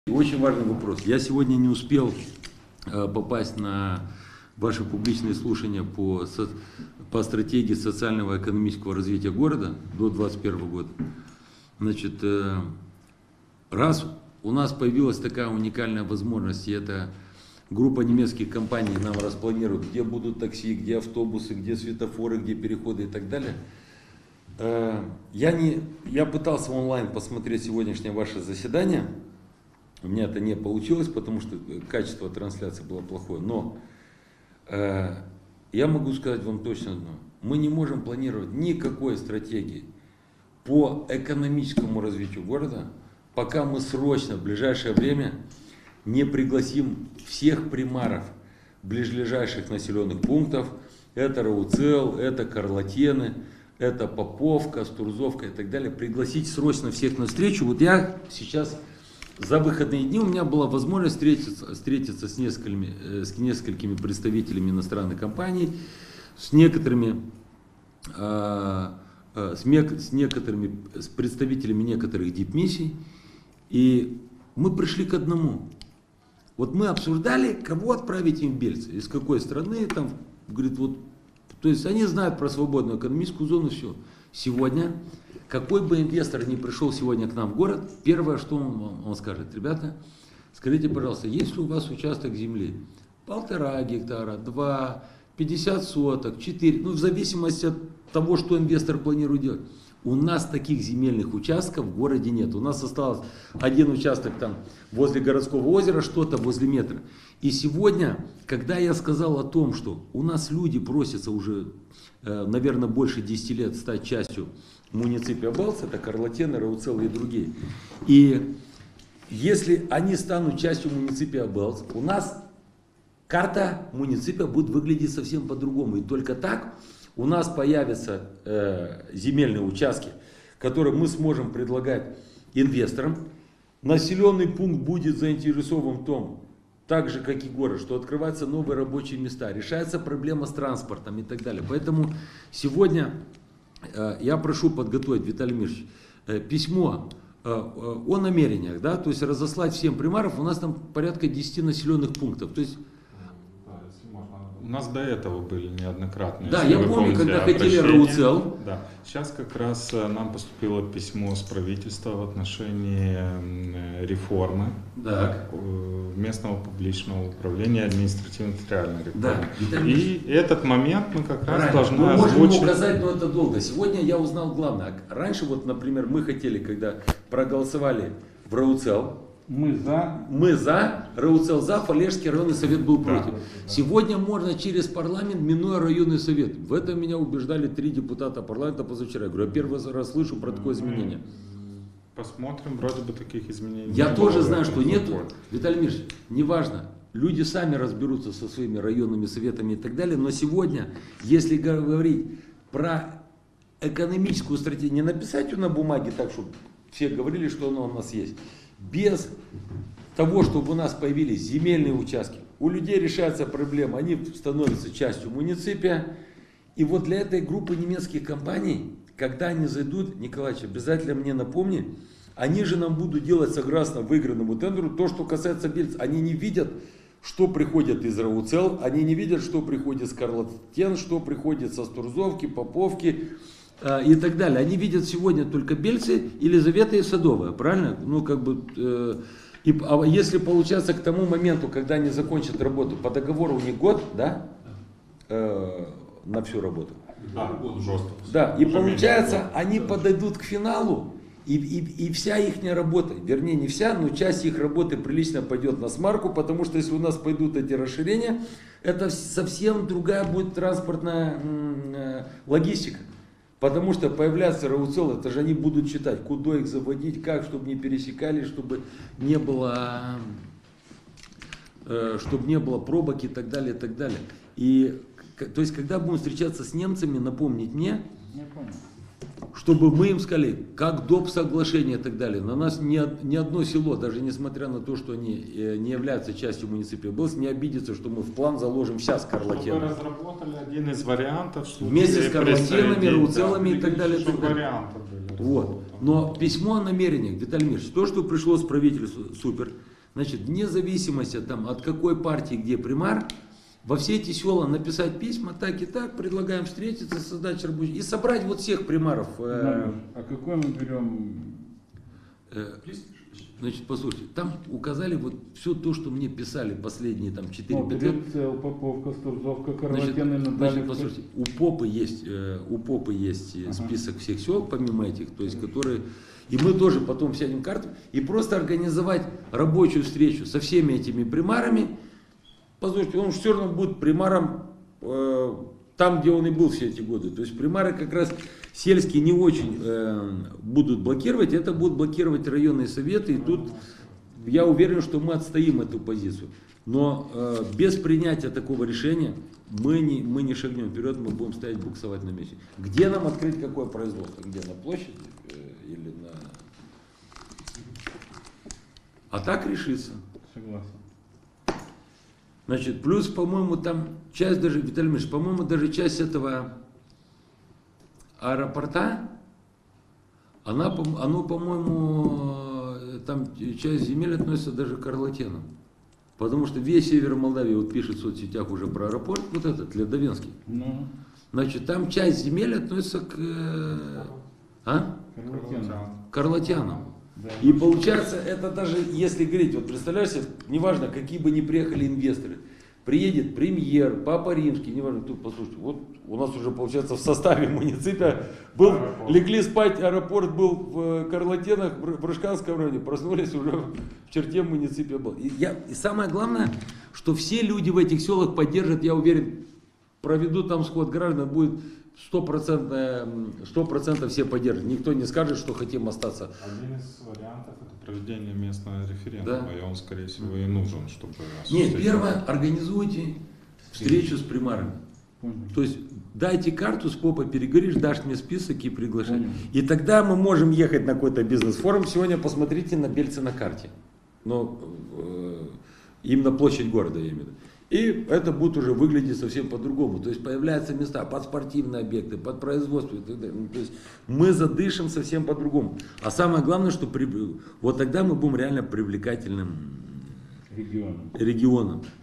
Очень важный вопрос. Я сегодня не успел попасть на ваши публичные слушания по стратегии социального и экономического развития города до 2021 года. Значит, раз у нас появилась такая уникальная возможность, и это группа немецких компаний нам распланирует, где будут такси, где автобусы, где светофоры, где переходы и так далее. Я пытался онлайн посмотреть сегодняшнее ваше заседание. У меня это не получилось, потому что качество трансляции было плохое. Но я могу сказать вам точно одно. Мы не можем планировать никакой стратегии по экономическому развитию города, пока мы срочно, в ближайшее время, не пригласим всех примаров ближайших населенных пунктов. Это Рауцел, это Карлатены, это Поповка, Стурзовка и так далее. Пригласить срочно всех на встречу. Вот я сейчас... За выходные дни у меня была возможность встретиться с несколькими представителями иностранных компаний, с представителями некоторых дипмиссий. И мы пришли к одному. Вот мы обсуждали, кого отправить им в Бельцы, из какой страны. Там, говорит, вот, то есть они знают про свободную экономическую зону, все. Сегодня... Какой бы инвестор ни пришел сегодня к нам в город, первое, что он скажет: ребята, скажите, пожалуйста, есть ли у вас участок земли 1,5 гектара, 2, 50 соток, 4, ну в зависимости от того, что инвестор планирует делать. У нас таких земельных участков в городе нет. У нас осталось один участок там возле городского озера, что-то возле метра. И сегодня, когда я сказал о том, что у нас люди просятся уже, наверное, больше 10 лет стать частью муниципия Балц, это Карлатены, Рауцел и другие. И если они станут частью муниципия Балц, у нас карта муниципия будет выглядеть совсем по-другому. И только так у нас появятся земельные участки, которые мы сможем предлагать инвесторам. Населенный пункт будет заинтересован в том, так же как и город, что открываются новые рабочие места, решается проблема с транспортом и так далее. Поэтому сегодня я прошу подготовить, Виталий Мирович, письмо о намерениях, да, то есть разослать всем примаров. У нас там порядка 10 населенных пунктов. То есть, у нас до этого были неоднократные. Да, я помню, когда хотели Рауцел. Да. Сейчас как раз нам поступило письмо с правительства в отношении реформы местного публичного управления, административно-территориальной реформы. Да. И этот момент мы как раз должны озвучить. Мы можем указать, но это долго. Сегодня я узнал главное. Раньше, вот, например, мы хотели, когда проголосовали в Рауцел, мы за, Рауцел за, Фалежский районный совет был против. Сегодня можно через парламент, минуя районный совет. В этом меня убеждали 3 депутата парламента позавчера. Я говорю, я первый раз слышу про такое изменение. Посмотрим, вроде бы таких изменений. Я тоже знаю, что нету. Виталий Мирович, неважно. Люди сами разберутся со своими районными советами и так далее. Но сегодня, если говорить про экономическую стратегию, не написать ее на бумаге так, чтобы все говорили, что она у нас есть. Без того, чтобы у нас появились земельные участки, у людей решается проблема, они становятся частью муниципия. И вот для этой группы немецких компаний, когда они зайдут, Николаевич, обязательно мне напомни, они же нам будут делать согласно выигранному тендеру то, что касается Бельц. Они не видят, что приходит из Рауцел, они не видят, что приходит с Карлатен, что приходит со Стурзовки, Поповки и так далее. Они видят сегодня только Бельцы, Елизавета и Садовая, правильно? Ну, как бы, а если получается к тому моменту, когда они закончат работу, по договору у них год, да, на всю работу. Да, жестко. Да, и получается, они подойдут к финалу, и вся их работа, вернее не вся, но часть их работы прилично пойдет на смарку, потому что если у нас пойдут эти расширения, это совсем другая будет транспортная логистика. Потому что появляется Рауцел, это же они будут считать, куда их заводить, как, чтобы не пересекали, чтобы не было пробок и так далее, и так далее. И, то есть, когда будем встречаться с немцами, напомнить мне, чтобы мы им сказали, как доп. Соглашение и так далее. На нас ни одно село, даже несмотря на то, что они не являются частью муниципия Белц, не обидится, что мы в план заложим сейчас Карлатены. Мы разработали один из вариантов. Вместе с Карлатенами, Рауцелами и так далее. Варианты были. Вот. Но письмо о намерениях, Виталий Мирович, то, что пришло с правительства, супер. Значит, вне зависимости там, от какой партии, где примар, во все эти села написать письма, так и так, предлагаем встретиться, создать рабочий и собрать вот всех примаров. А какой мы берем? Значит, послушайте, там указали вот все то, что мне писали последние там 4-5 лет. Поповка, Сторжовка, Карлатяны, Значит, послушайте, у Попы есть список всех сел, помимо этих, то есть, которые... И мы тоже потом сядем карту и просто организовать рабочую встречу со всеми этими примарами. Послушайте, он все равно будет примаром там, где он и был все эти годы. То есть примары как раз сельские не очень будут блокировать, это будут блокировать районные советы. И тут я уверен, что мы отстоим эту позицию. Но без принятия такого решения мы не шагнем вперед, мы будем стоять, буксовать на месте. Где нам открыть какое производство? Где? На площади или на... А так решится. Согласен. Значит, плюс, по-моему, там часть даже, Виталий Ильич, по-моему, даже часть этого аэропорта, оно, по-моему, там часть земель относится даже к Карлатенам. Потому что весь север Молдавии, вот пишет в соцсетях уже про аэропорт, вот этот, Ледовенский. Ну. Значит, там часть земель относится к Карлатянам. Да. И получается, это даже, если говорить, вот представляешь себе, неважно, какие бы ни приехали инвесторы, приедет премьер, папа римский, неважно, тут, послушайте, вот у нас уже, получается, в составе муниципа был, легли спать, аэропорт был в Карлатенах, в Рыжканском районе, проснулись уже в черте муниципа был. И самое главное, что все люди в этих селах поддержат, я уверен, проведут там сход граждан, будет 100% все поддержат. Никто не скажет, что хотим остаться. Один из вариантов это проведение местного референдума, да. И он, скорее всего, и нужен, чтобы... Нет, первое, организуйте встречу с примарами. То есть дайте карту с попой, переговоришь, дашь мне список и приглашение. И тогда мы можем ехать на какой-то бизнес-форум. Сегодня посмотрите на Бельцы на карте. Но именно площадь города, я имею в виду. И это будет уже выглядеть совсем по-другому. То есть появляются места под спортивные объекты, под производство и так далее. То есть мы задышим совсем по-другому. А самое главное, что вот тогда мы будем реально привлекательным регионом.